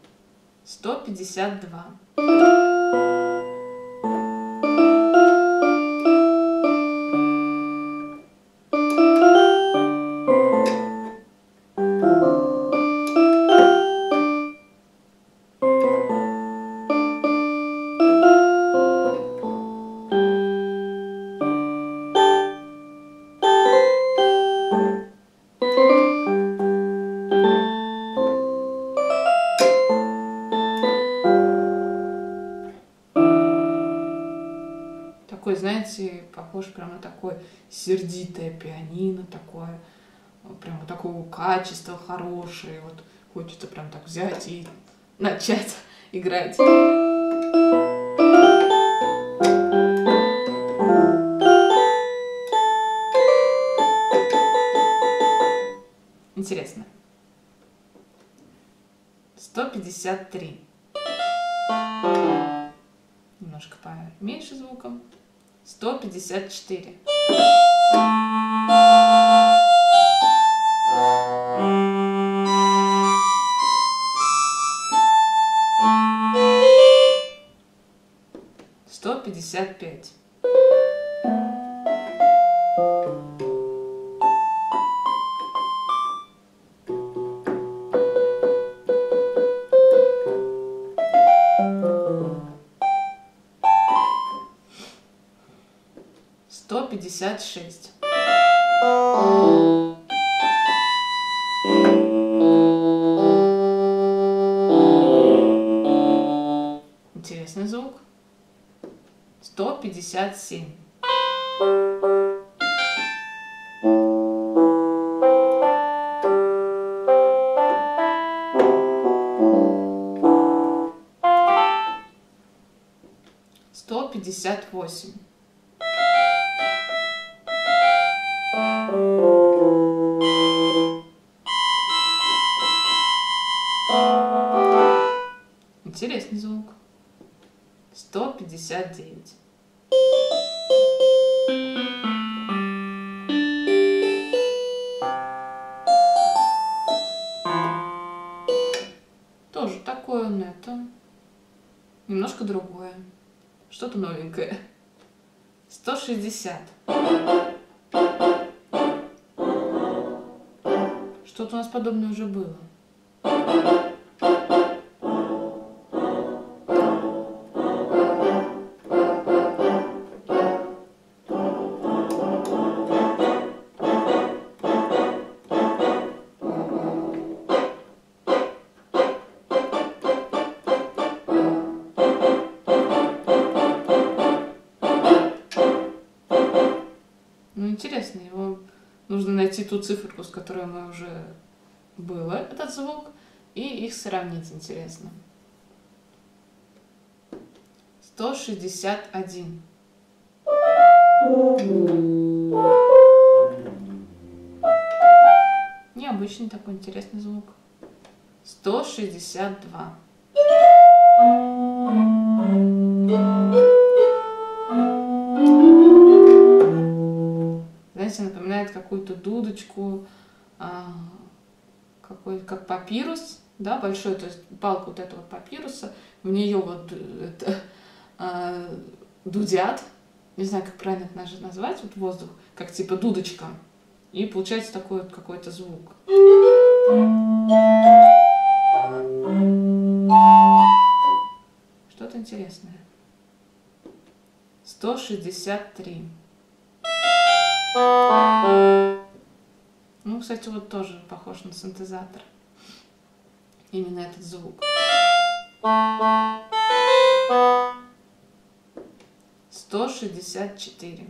Speaker 2: 152. 'Такой, знаете, похож прямо на такое сердитое пианино, такое, прямо такого качества хорошее. Вот хочется прям так взять и начать играть. Интересно. 153. Немножко поменьше звуком. 154. 155. 156. Интересный звук. 157. Сто пятьдесят восемь. Интересный звук. 159. Тоже такое он это. Немножко другое. Что-то новенькое. 160. Что-то у нас подобное уже было. Ну, интересно, его нужно найти ту циферку, с которой мы уже было этот звук, и их сравнить интересно. 161. Необычный такой интересный звук. 162. Знаете, напоминает какую-то дудочку, какой, как папирус, да, большой, то есть палка вот этого папируса, в нее вот это, дудят, не знаю, как правильно это назвать, вот воздух, как типа дудочка, и получается такой вот какой-то звук. Что-то интересное. 163. Ну, кстати, вот тоже похож на синтезатор. Именно этот звук. 164.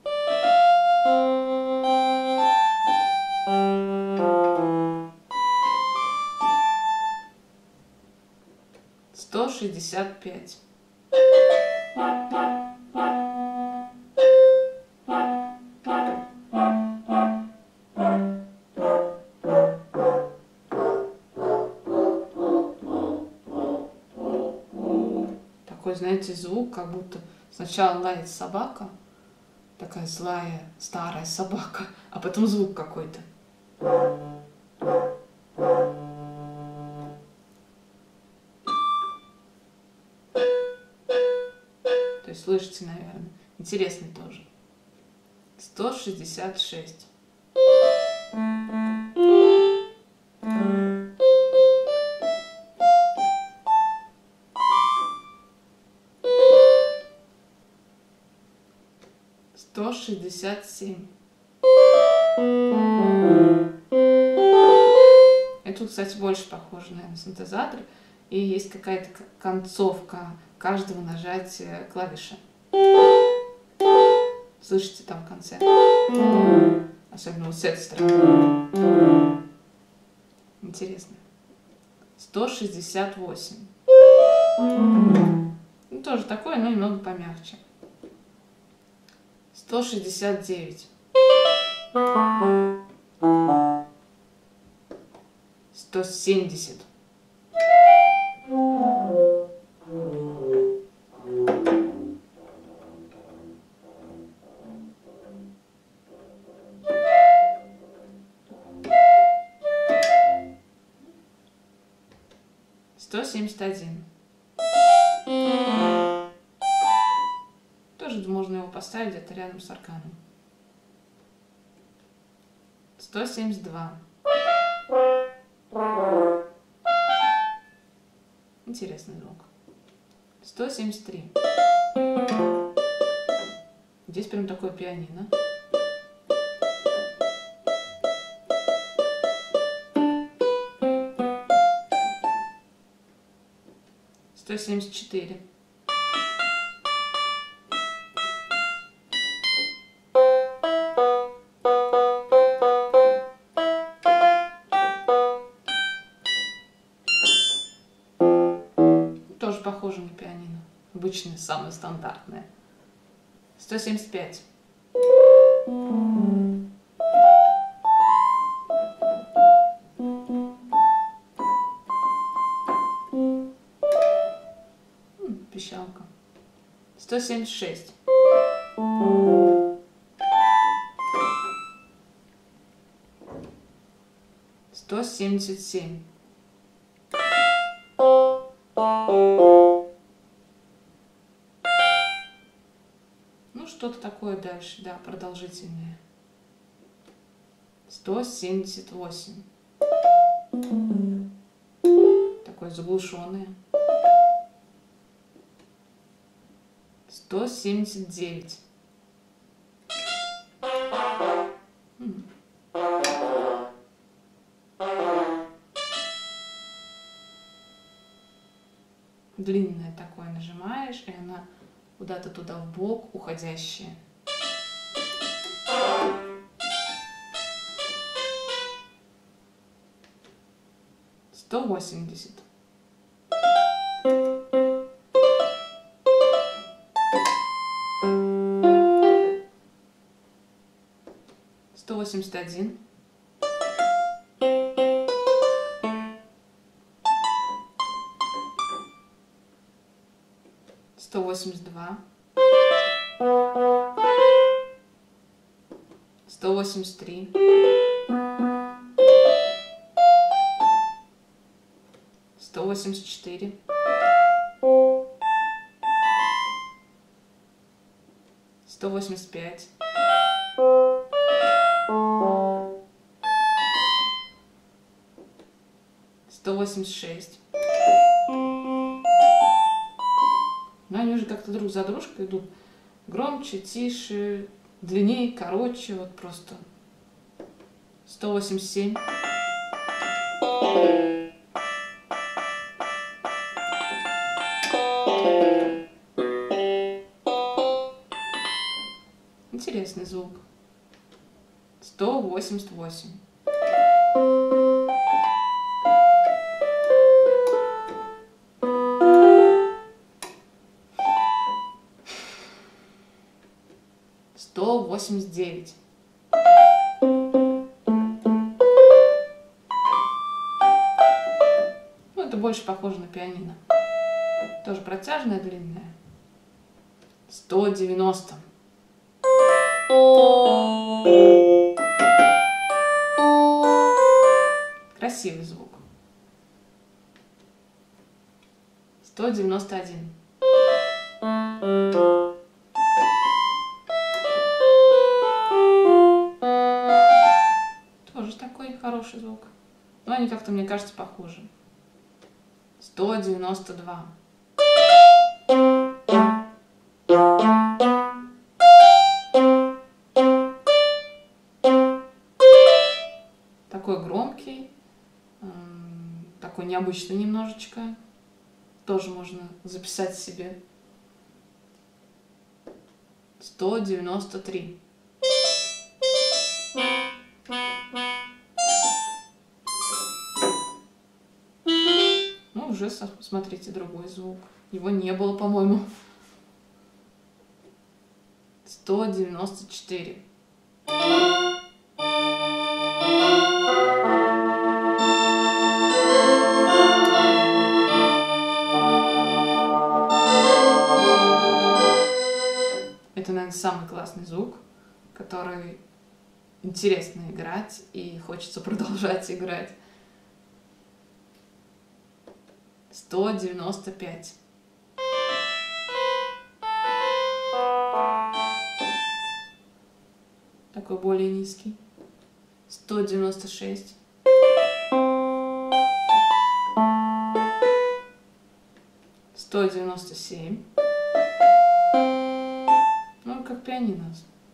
Speaker 2: Сто 65. Такой, знаете, звук, как будто сначала лает собака, такая злая, старая собака, а потом звук какой-то. То есть слышите, наверное. Интересный тоже. 166. Сто 67. Это, кстати, больше похоже, наверное, на синтезатор. И есть какая-то концовка каждого нажатия клавиши. Слышите там в конце? Особенно вот с этой стороны. Интересно. 168. Ну, тоже такое, но немного помягче. 169. 170. 171. Тоже можно его поставить где-то рядом с арканом. 172. Интересный звук. 173. Здесь прям такое пианино. Сто 74. Тоже похоже на пианино. Обычное, самое стандартное. 175. Пищалка. 176. 177. Ну, что-то такое дальше, да, продолжительное. 178. Такое заглушенное. 179. Длинное такое нажимаешь, и она куда-то туда в бок уходящая. 180. 181. 182. 183. 184. 185. 186. Но они уже как-то друг за дружкой идут. Громче, тише, длиннее, короче, вот просто. 187. 1. Интересный звук. 188. 189. Ну, это больше похоже на пианино. Тоже протяжное, длинное. 190. Красивый звук. 191. 'Хороший звук. Но они как-то, мне кажется, похожи. 192. 'Такой громкий, такой необычный немножечко. Тоже можно записать себе. 193. Ну, уже, смотрите, другой звук. Его не было, по-моему. 194. Это, наверное, самый классный звук, который интересно играть и хочется продолжать играть. 195. 'Такой более низкий. 196. 197. Ну, как пианино.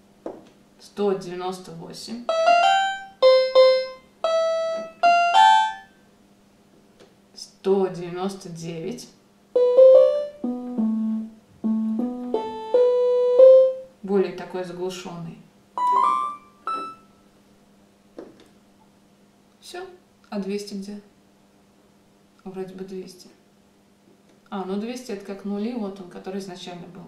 Speaker 2: 198. 199. Более такой заглушенный. Все. А 200 где? Вроде бы 200. А, ну 200 это как нули, вот он, который изначально был.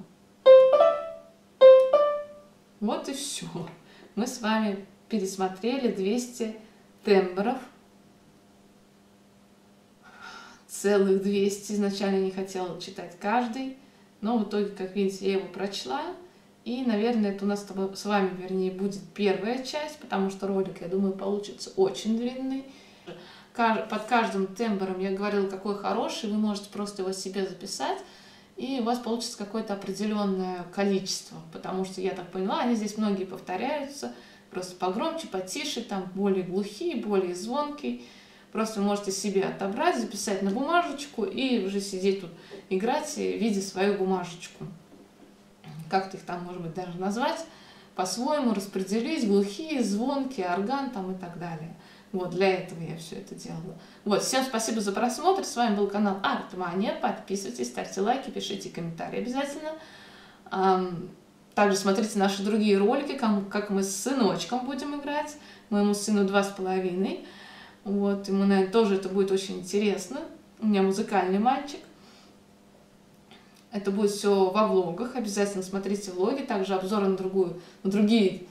Speaker 2: Вот и все. Мы с вами пересмотрели 200 тембров. Целых 200. Изначально не хотела читать каждый, но в итоге, как видите, я его прочла. И, наверное, это у нас с вами, вернее, будет первая часть, потому что ролик, я думаю, получится очень длинный. Под каждым тембром я говорила, какой хороший, вы можете просто его себе записать, и у вас получится какое-то определенное количество, потому что, я так поняла, они здесь многие повторяются, просто погромче, потише, там более глухие, более звонкие. Просто вы можете себе отобрать, записать на бумажечку и уже сидеть тут играть, видя свою бумажечку. Как-то их там, может быть, даже назвать, по-своему распределить, глухие, звонкие, орган там и так далее. Вот, для этого я все это делала. Вот, всем спасибо за просмотр. С вами был канал Артмания. Подписывайтесь, ставьте лайки, пишите комментарии обязательно. Также смотрите наши другие ролики, как мы с сыночком будем играть. Моему сыну 2,5. Вот, ему, наверное, тоже это будет очень интересно. У меня музыкальный мальчик. Это будет все во влогах. Обязательно смотрите влоги. Также обзоры на другие...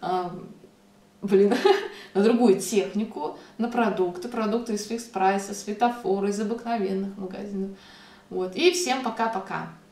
Speaker 2: на другую технику, на продукты из фикс прайса, светофоры, из обыкновенных магазинов. Вот. И всем пока-пока.